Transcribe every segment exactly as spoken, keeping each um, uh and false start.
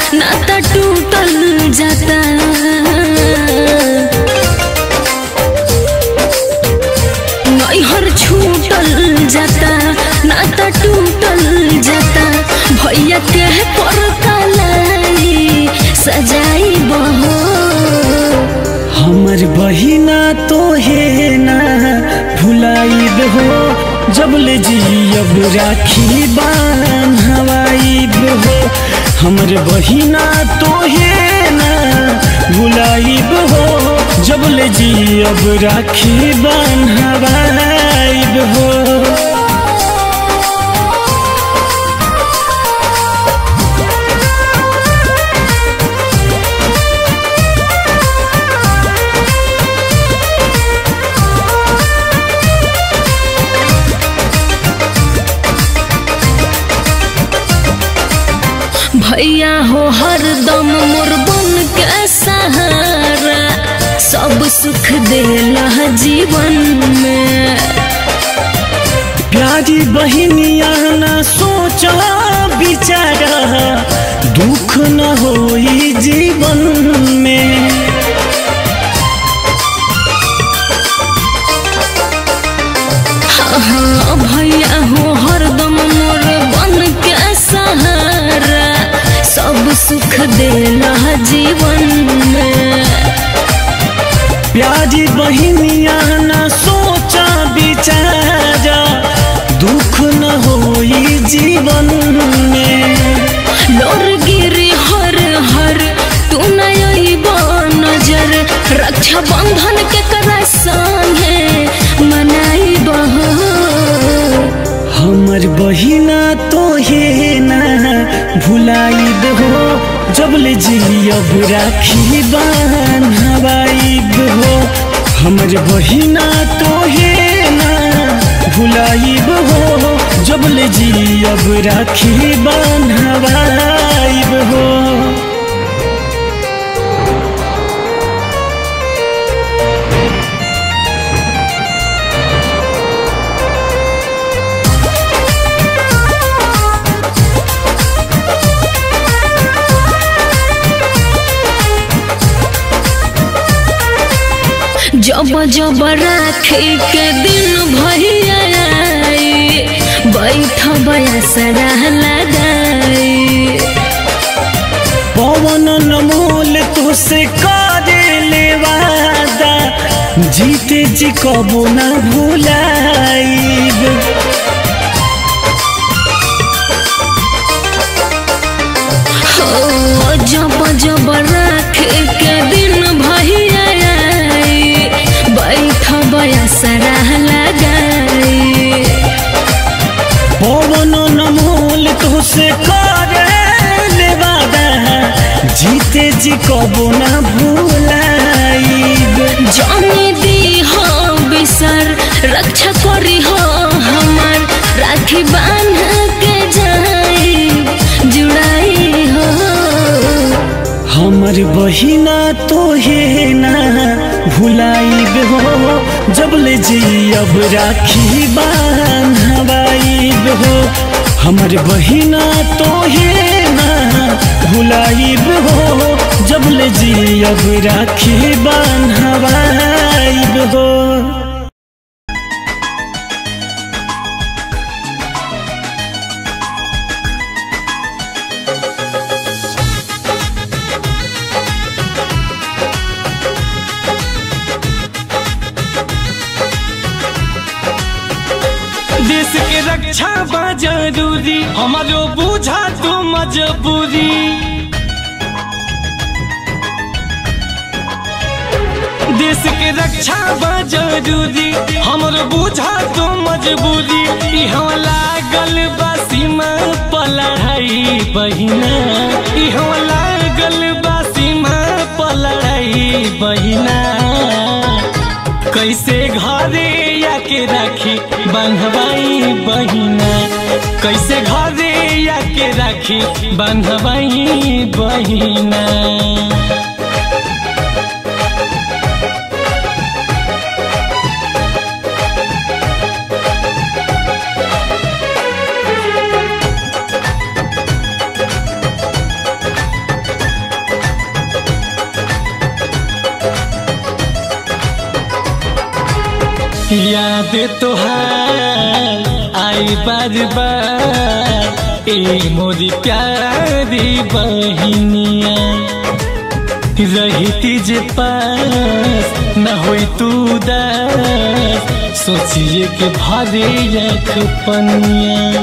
नाता टूटल जाता। नैहर छूटल जाता, नाता टूटल जाता। भैया के परता लाई सजाई बहो। हमर बहिना तो है ना भुलाई हो, जब ले जियब राखी बान्हवाई हो। हमर बहिना तो है ना भुलाई हो, जब ले जियब राखी बान्हवाई हो। भैया हो हरदम मोर बन के सहारा, सब सुख देला जीवन में। प्यारी बहनिया न सोचा बिचारा, दुख न होई जीवन में। हाँ भैया हो हरदम मोर बन के सहारा, सब सुख देला जीवन में। प्यारी बहनिया न सोचा बिचारा, दुख न होई जीवन में। लोर गिरी हर हर तू नयबा नजर, रक्षा बंधन के करा संगे मनाई बहो। हमर बहिना तो है ना भुलाई हो, जब ले जियब राखी बान्हवाई हो। हमर बहिना तो है ना भुलाई हो, जब ले जियब राखी बान्हवाई हो। जब जब राखी के दिन भैया आई, बैठ बयसरा लगाई। पवन नमोल तुसे करे ले वादा, जीते जी कबो न भुलाईब। हो जब जब राखी के दिन भैया आई, बैठ बयसरा लगाई। पवन नमोल तुसे करे ले वादा, जीते जी कबो न भुलाईब। जानी दी हो बिसर, रक्षा करी हो हमार, राखी बांध के जाई जुड़ाई हो। हमर बहिना तो है ना भुलाईब हो, जब ले जियब राखी बान्हवाई हो। हमर बहिना तो है ना भुलाईब हो, जब ले जियब राखी बान्हवाई हो। देश के रक्षा बा जरूरी, हमारो बुझा तो मजबूरी। देश के रक्षा बा जरूरी, हमारो बुझा तो मजबूरी। इहाँ लागल बा सीमा पर लड़ाई बहिना, इहाँ लागल बा सीमा पर लड़ाई बहिना। कैसे घरे आके राखी बान्हवाई बहिना, कैसे घरे आके राखी बान्हवाई बहिना। याद तोहार आई बार बार ए मोरी प्यारी बहिनिया रहती जे पास न होई तू उदास सोचिए के भरे आँख पनिया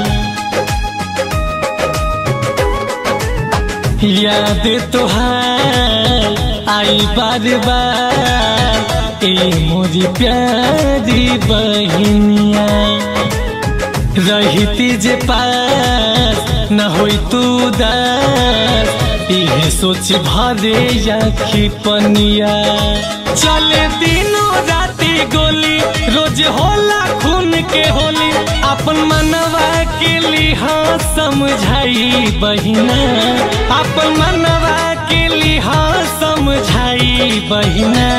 याद तोहार आई बार बार ए मोरी प्यारी बहिनिया रहती जे पास न होई तू उदास इहे सोच भरे आँखी पनिया चले दिनों राती गोली रोज होला खून के होली अपन मनवा के लिहा समझाई बहिना अपन मनवा के लिहा समझाई बहिना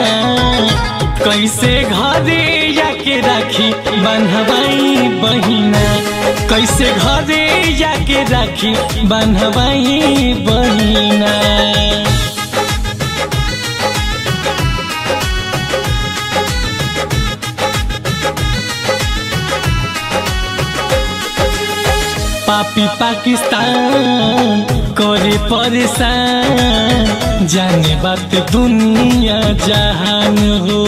कैसे घरे जाके राखी बन्हवाई बहिना कैसे घरे जाके राखी बन्हवाई बहिना पापी पाकिस्तान करे परेशान जाने बात दुनिया जहान हो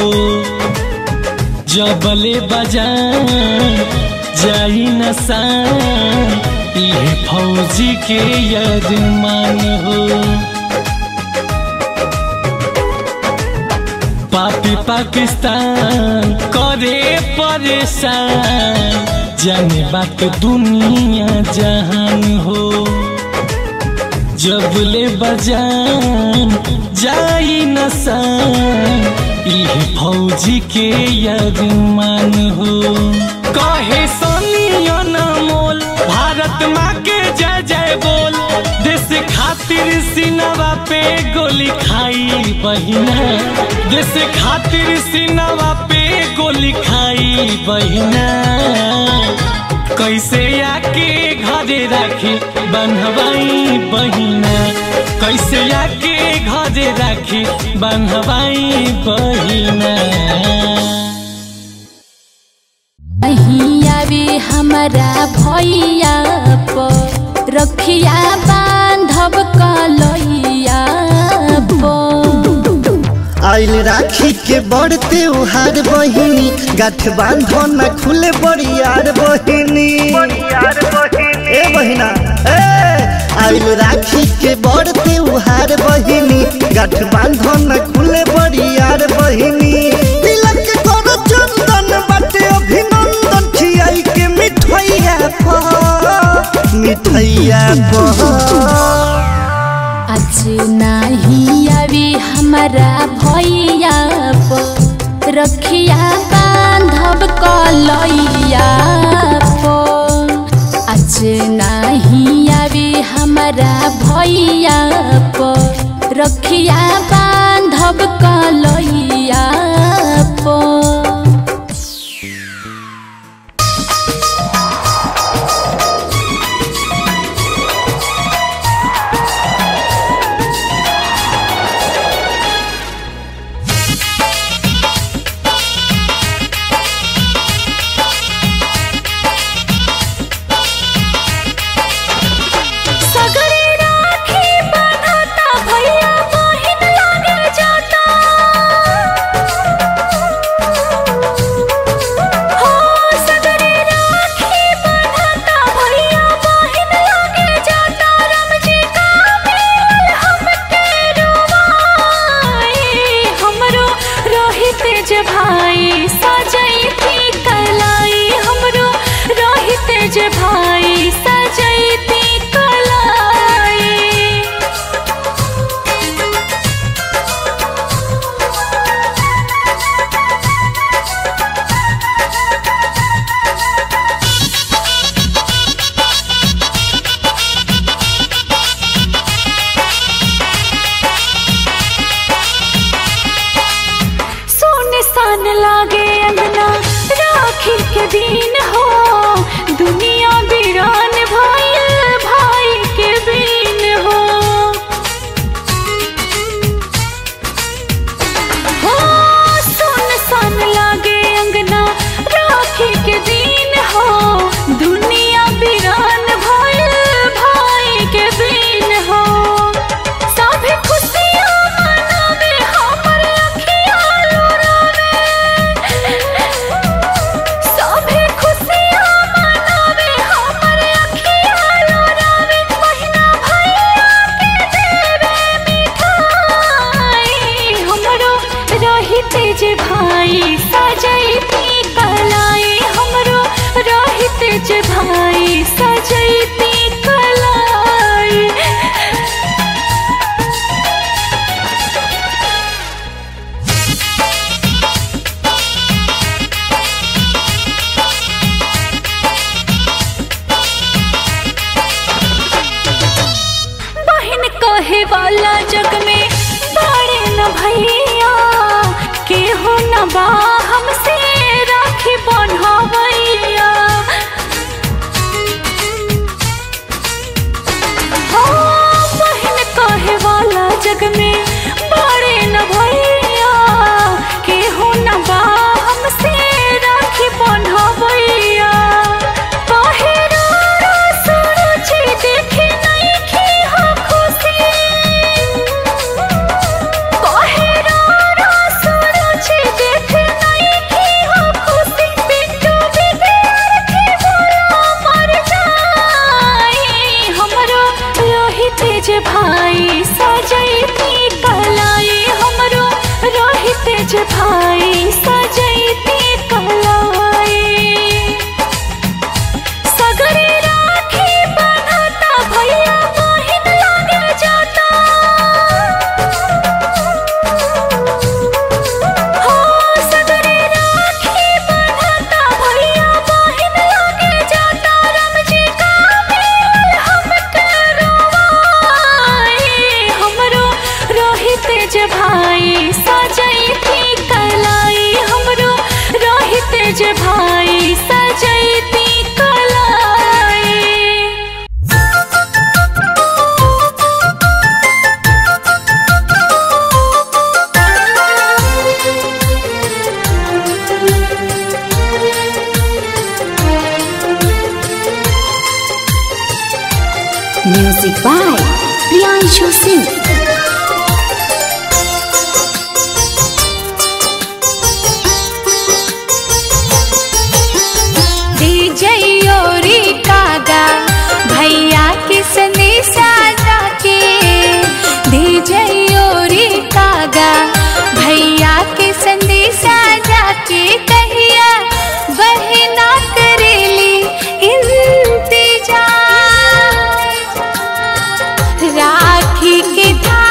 जबले बजान जाई नसान इहे फौजी के यजमान हो पापी पाकिस्तान करे परेशान जाने बात दुनिया जहान हो जबले बजान जाई नसान इहे फौजी के यजमान हो कहे सोनिया न मोल भारत माँ के जय जय बोल देश खातिर सिनवा पे गोली खाई बहिना देश खातिर सिनवा पे गोली खाई बहिना कैसे आके घरे राखी बन्हवाई बहिना कैसे आके घरे राखी बन्हवाई बहिना अहियावे हमारा भैया पर रखिया बांधब कलैया आइल राखी के बड़ त्योहार बहिनी गाठ बांधो न खुले बड़ियार बहिनी ए बहिना ए आइल राखी के बड़ त्योहार बहिनी गाठ बांधो न खुले बड़ियार बहिनी तिलक करो चंदन बाटे अभिनंदन खियाई के मिठैया पर मिठैया पर आज नहीं आवे हमारा भैया पर रखिया बांधब कलैया पर आज नहीं आवे हमारा भैया पर रखिया बांधब कलैया पर दिन हो दुनिया वीरान भाई भाई के बीन हो हो सुन सन लागे अंगना वाला जग में बड़े न भैया केहू न बा हमसे राखी बंधवैया। हो बहन कहे वाला जग में बड़े न भैया केहू न बा हमसे राखी बंधवैया। कहे रो सुरुचि देखे नहीं की हो खुशी, कहे रो सुरुचि देखे नहीं की हो खुशी। बिट्टू विद्यार्थी बोलो मर जाए हमरो रोहित जे भाई सजैती कलाई, हमरो रोहित जे भाई सजैती कलाई। सगरे राखी बंधता भैया बहिन लागे जाता, हो सगरे राखी बंधता भैया बहिन लागे जाता। रमजी का मिलल हमके रोवाए हमरो रोहित जे भाई सजैती कलाई, हमरो रोहित जे भाई सजैती कलाई। Music by Priyanshu Singh. जयोरी कागा भैया के संदेशा जाके, दे जयोरी कागा भैया के संदेशा जाके। कहिया बहना करेली इंतजार राखी के धागा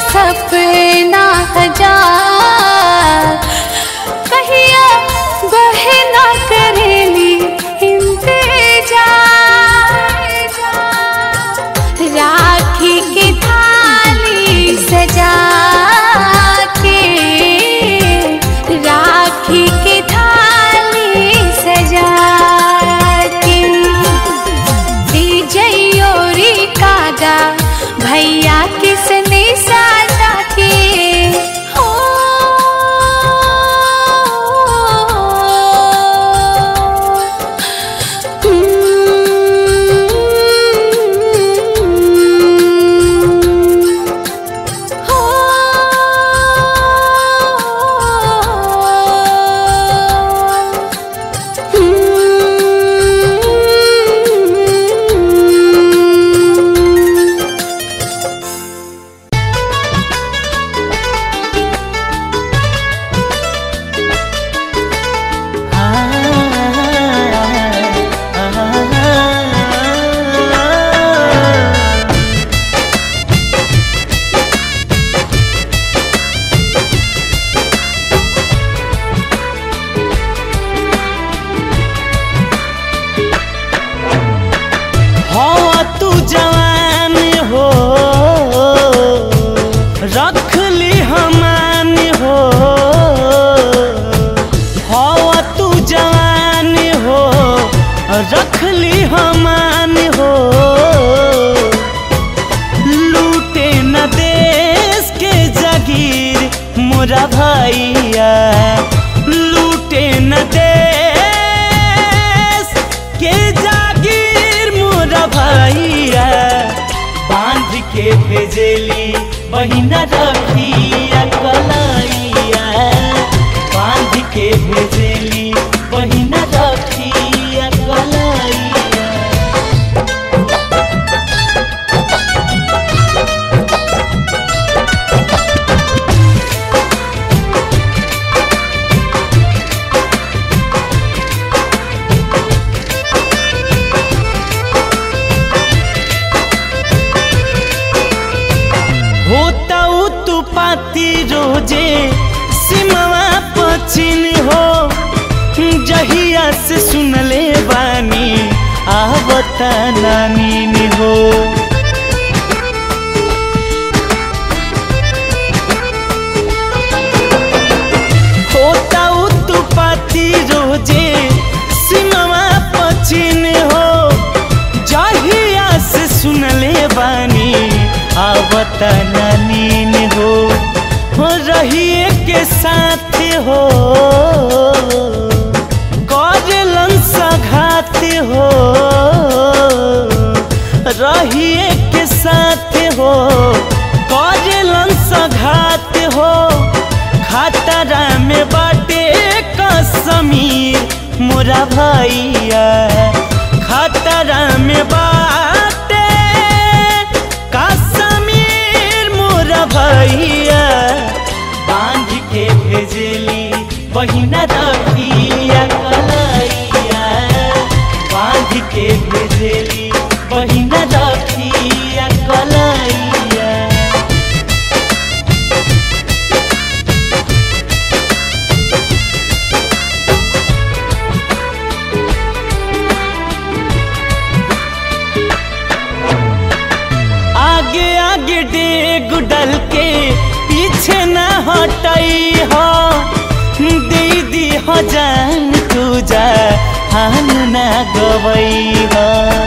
सपना हजार कहिया बहना करेली इंतजार राखी के थाली सजा के राखी के थाली सजा के दीजयोरी कागा भैया किसने साजा के हो रखली हमान हो लूटे न देश के जागीर मोरा भैया लूटे न देश के जागीर मोरा भैया बांध के भेजेली बहिना रखिया कलैया बांध के भेजेली बहिना रखिया कलैया होता तू पाती रोजे सिमवा पचिन हो जहिया से सुनले बानी आवता नानी हो होता तू पाती रोजे सिमवा पचिन हो जहिया से सुनले बानी आवता नानी हो हो रहिए के साथ हो करेलन सघात हो रहिए के साथ हो करेलन सघात हो खतरा में बाटे कसमीर मोरा भैया खतरा में बाटे कसमीर मोरा भैया बांध के भेजली बहिना रखिया कलैया बांध के भेजली बहिना रखिया कलैया आगे आगे डेग डल के पीछे न हटई हो दीदी हो जान तू जा हम न गवई हो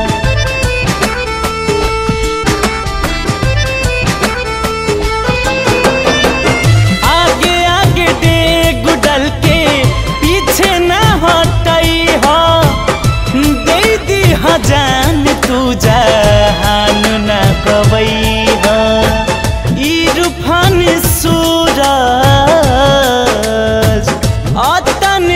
आगे आगे डेग डल के पीछे न हटई हो दीदी हो जान तू जा हम न गवई हो इरफान सूरज अतने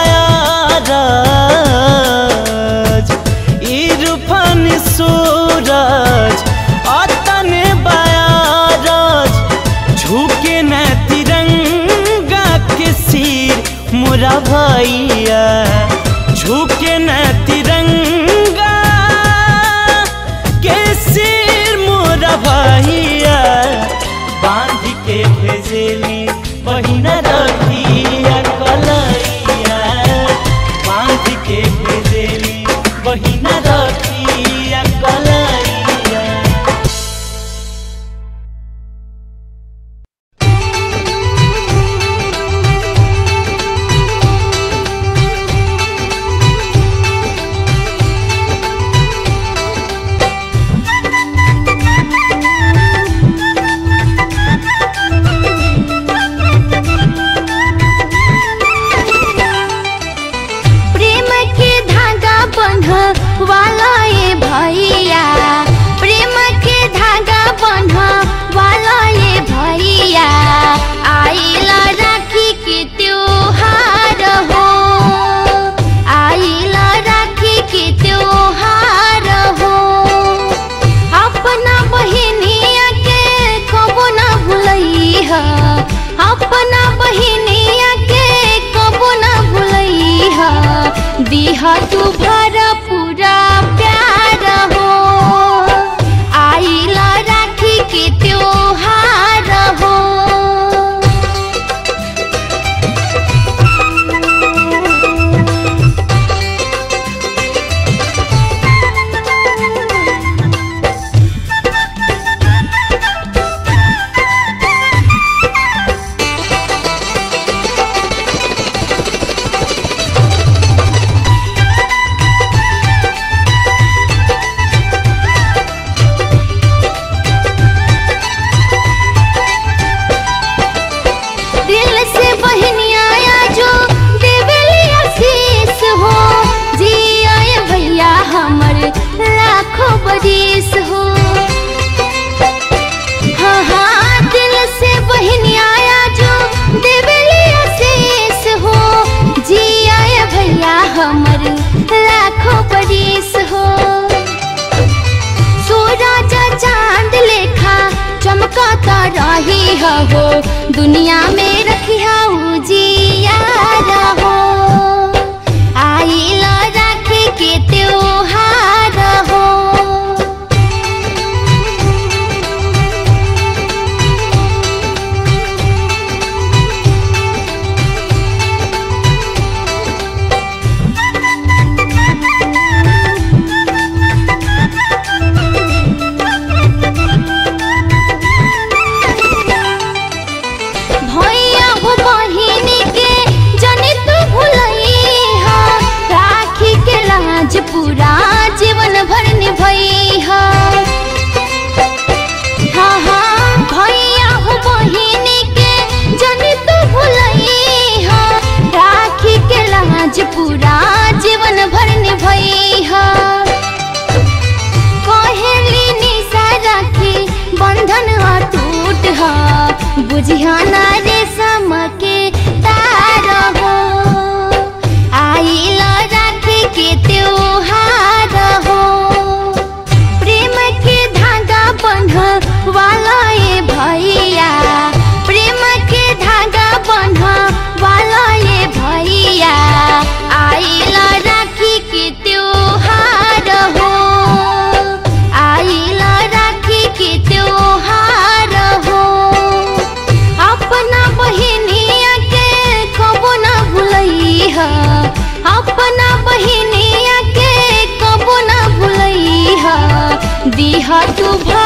बयारज इरफान सूरज अतने बयारज झुके न तिरंगा के सिर मोरा भैया झुके न तिरंगा के सिर मोरा भैया बांध भेजेली बहिना रखिया कलैया बांध के भेजेली बहिना रखिया कलैया। वाला ये भैया प्रेम के धागा बंधा वाला ये भैया आइला राखी के त्योहार हो आइला राखी के त्योहार हो अपना बहिनिया के कबो ना भुलैहा अपना बहिनिया के कबो ना भुलैहा दिहा तू भर पूरा प्यार हो आइला राखी के त्योहार हो। बरिस हो हाँ हाँ दिल से बहनी आया जो देवली आशीष हो जी आए भैया हमर लाखों बरिस हो सूरज चांद लेखा चमकता रही हो दुनिया में रखिया उजियारा हो आइला राखी के त्योहार हो। पूरा जीवन भर निभैहा हाँ हाँ भैया हो बहिनी के जनी तू भुलैहा राखी के लाज पूरा जीवन भर निभैहा कहेली निशा राखी बंधन अटूट हा बुझिया ना रेशम के तार हो आइला राखी के त्योहार हो प्रेम के धागा बंधा वाला ये भैया प्रेम के धागा बंधा वाला ये भैया आइला राखी के त्योहार हो आइला राखी के त्योहार हो अपना बहिनिया के कबो ना भुलैहा अपना बहिनिया के कबो ना भुलैहा दिहा तू